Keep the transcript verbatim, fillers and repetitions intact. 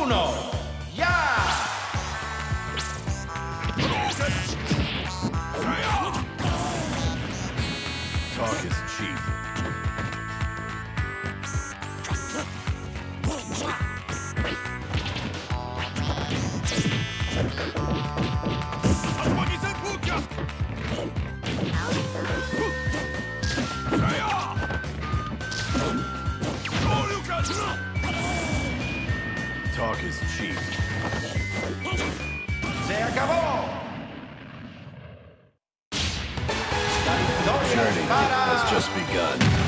uno. ¡Ya! Talk is cheap. Talk is cheap. ¡Se acabó! La victoria Journey para has just begun.